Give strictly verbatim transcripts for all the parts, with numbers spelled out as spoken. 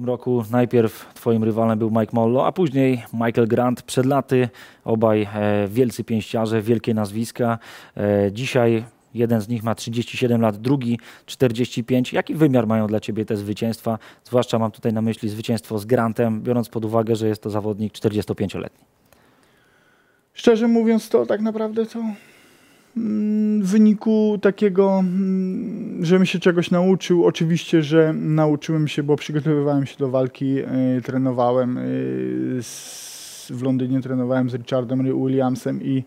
tym roku najpierw twoim rywalem był Mike Mollo, a później Michael Grant przed laty. Obaj e, wielcy pięściarze, wielkie nazwiska. E, dzisiaj jeden z nich ma trzydzieści siedem lat, drugi czterdzieści pięć. Jaki wymiar mają dla ciebie te zwycięstwa? Zwłaszcza mam tutaj na myśli zwycięstwo z Grantem, biorąc pod uwagę, że jest to zawodnik czterdziestopięcioletni. Szczerze mówiąc, to tak naprawdę to w wyniku takiego, żebym się czegoś nauczył. Oczywiście, że nauczyłem się, bo przygotowywałem się do walki, yy, trenowałem yy, z, w Londynie, trenowałem z Richardem Williamsem i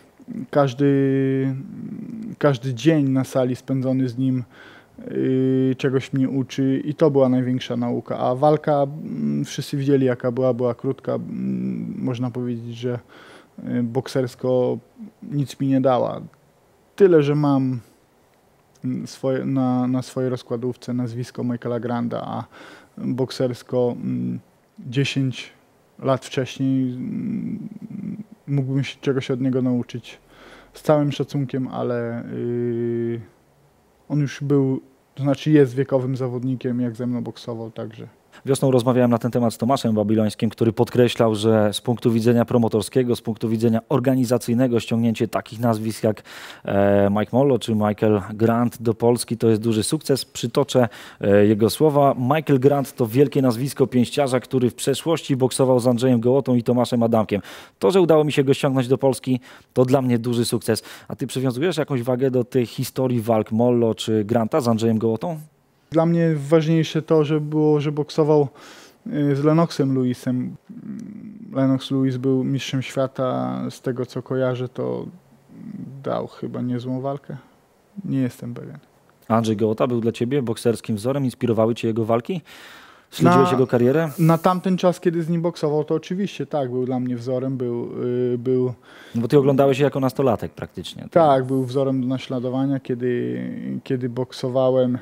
każdy, każdy dzień na sali spędzony z nim yy, czegoś mnie uczy i to była największa nauka. A walka, yy, wszyscy widzieli jaka była, była krótka. Yy, można powiedzieć, że boksersko nic mi nie dała. Tyle, że mam swoje, na, na swojej rozkładówce nazwisko Michaela Granta, a boksersko dziesięć lat wcześniej mógłbym się czegoś od niego nauczyć. Z całym szacunkiem, ale yy, on już był, to znaczy jest wiekowym zawodnikiem, jak ze mną boksował, także. Wiosną rozmawiałem na ten temat z Tomaszem Babilońskim, który podkreślał, że z punktu widzenia promotorskiego, z punktu widzenia organizacyjnego ściągnięcie takich nazwisk jak e, Mike Mollo czy Michael Grant do Polski to jest duży sukces. Przytoczę e, jego słowa. Michael Grant to wielkie nazwisko pięściarza, który w przeszłości boksował z Andrzejem Gołotą i Tomaszem Adamkiem. To, że udało mi się go ściągnąć do Polski, to dla mnie duży sukces. A ty przywiązujesz jakąś wagę do tej historii walk Mollo czy Granta z Andrzejem Gołotą? Dla mnie ważniejsze to, że było, że boksował z Lennoxem Lewisem. Lennox Lewis był mistrzem świata, z tego co kojarzę, to dał chyba niezłą walkę. Nie jestem pewien. Andrzej Gołota był dla ciebie bokserskim wzorem? Inspirowały cię jego walki? Śledziłeś na, jego karierę? Na tamten czas, kiedy z nim boksował, to oczywiście tak, był dla mnie wzorem. Był, yy, był no bo ty oglądałeś się jako nastolatek praktycznie. To... Tak, był wzorem do naśladowania, kiedy, kiedy boksowałem.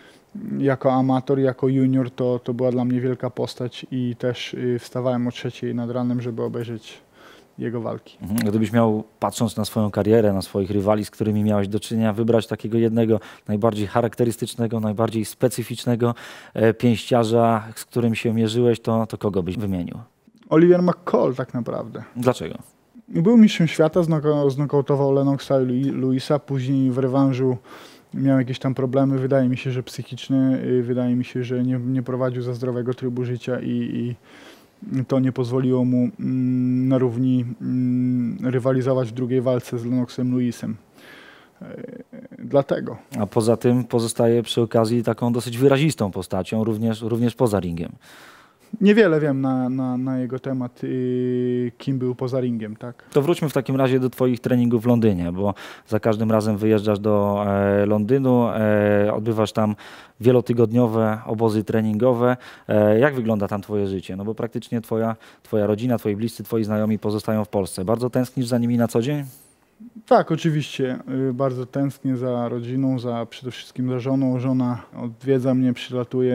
Jako amator, jako junior to, to była dla mnie wielka postać i też y, wstawałem o trzeciej nad ranem, żeby obejrzeć jego walki. Mhm. Gdybyś miał, patrząc na swoją karierę, na swoich rywali, z którymi miałeś do czynienia, wybrać takiego jednego najbardziej charakterystycznego, najbardziej specyficznego e, pięściarza, z którym się mierzyłeś, to, to kogo byś wymienił? Oliver McCall tak naprawdę. Dlaczego? Był mistrzem świata, znokautował Lennoxa Lewisa, później w rewanżu miał jakieś tam problemy, wydaje mi się, że psychiczne, wydaje mi się, że nie, nie prowadził za zdrowego trybu życia i, i to nie pozwoliło mu mm, na równi mm, rywalizować w drugiej walce z Lennoxem Lewisem. E, dlatego. A poza tym pozostaje przy okazji taką dosyć wyrazistą postacią, również, również poza ringiem. Niewiele wiem na, na, na jego temat, yy, kim był poza ringiem, tak? To wróćmy w takim razie do twoich treningów w Londynie, bo za każdym razem wyjeżdżasz do e, Londynu, e, odbywasz tam wielotygodniowe obozy treningowe. E, jak wygląda tam twoje życie? No bo praktycznie twoja, twoja rodzina, twoi bliscy, twoi znajomi pozostają w Polsce. Bardzo tęsknisz za nimi na co dzień? Tak, oczywiście. Yy, bardzo tęsknię za rodziną, za przede wszystkim za żoną. Żona odwiedza mnie, przylatuje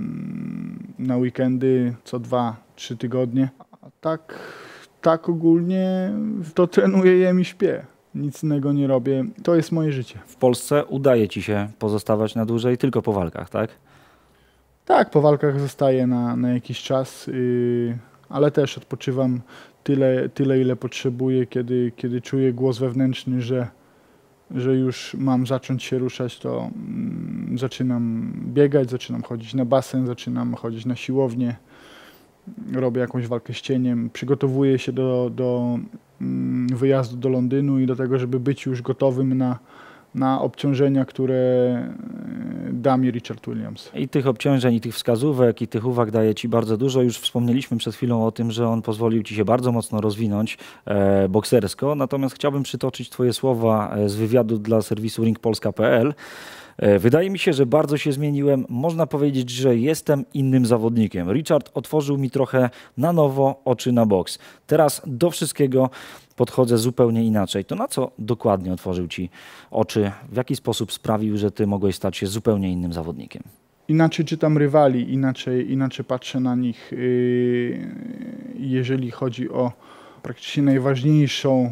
yy, na weekendy co dwa, trzy tygodnie. A tak, tak ogólnie to trenuję, jem i śpię. Nic innego nie robię. To jest moje życie. W Polsce udaje ci się pozostawać na dłużej tylko po walkach, tak? Tak, po walkach zostaję na, na jakiś czas, yy, ale też odpoczywam tyle, tyle ile potrzebuję, kiedy, kiedy czuję głos wewnętrzny, że, że już mam zacząć się ruszać, to mm, zaczynam biegać, zaczynam chodzić na basen, zaczynam chodzić na siłownię, robię jakąś walkę z cieniem, przygotowuję się do, do mm, wyjazdu do Londynu i do tego, żeby być już gotowym na, na obciążenia, które da mi Richard Williams. I tych obciążeń, i tych wskazówek, i tych uwag daje ci bardzo dużo. Już wspomnieliśmy przed chwilą o tym, że on pozwolił ci się bardzo mocno rozwinąć e, boksersko. Natomiast chciałbym przytoczyć twoje słowa z wywiadu dla serwisu ring polska kropka p l. Wydaje mi się, że bardzo się zmieniłem. Można powiedzieć, że jestem innym zawodnikiem. Richard otworzył mi trochę na nowo oczy na boks. Teraz do wszystkiego podchodzę zupełnie inaczej. To na co dokładnie otworzył ci oczy? W jaki sposób sprawił, że ty mogłeś stać się zupełnie innym zawodnikiem? Inaczej czytam rywali, inaczej, inaczej patrzę na nich. Jeżeli chodzi o praktycznie najważniejszą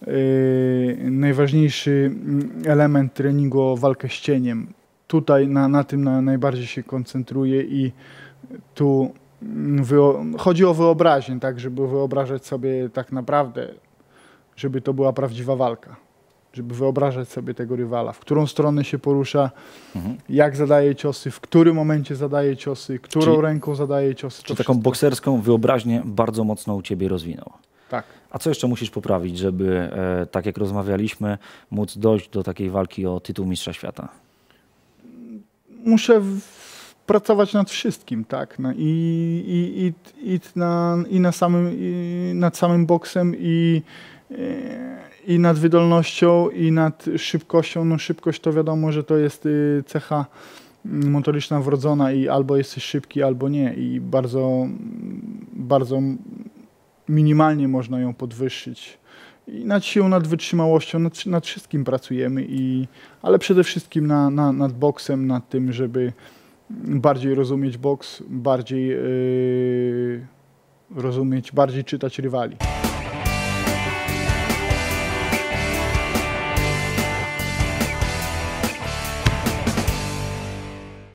Yy, najważniejszy element treningu o walkę z cieniem. Tutaj na, na tym na, najbardziej się koncentruję i tu wyo- chodzi o wyobraźnię, tak, żeby wyobrażać sobie tak naprawdę, żeby to była prawdziwa walka. Żeby wyobrażać sobie tego rywala, w którą stronę się porusza, Mhm. jak zadaje ciosy, w którym momencie zadaje ciosy, którą Czyli- ręką zadaje ciosy. Czy to taką wszystko. bokserską wyobraźnię bardzo mocno u ciebie rozwinął? Tak. A co jeszcze musisz poprawić, żeby, e, tak jak rozmawialiśmy, móc dojść do takiej walki o tytuł mistrza świata? Muszę w, pracować nad wszystkim, tak. No, i, i, i, i, na, i, na samym, i nad samym boksem, i, i nad wydolnością, i nad szybkością. No, szybkość to wiadomo, że to jest y, cecha motoryczna wrodzona i albo jesteś szybki, albo nie. I bardzo, bardzo minimalnie można ją podwyższyć. I nad siłą, nad wytrzymałością, nad, nad wszystkim pracujemy, i, ale przede wszystkim na, na, nad boksem, nad tym, żeby bardziej rozumieć boks, bardziej yy, rozumieć, bardziej czytać rywali.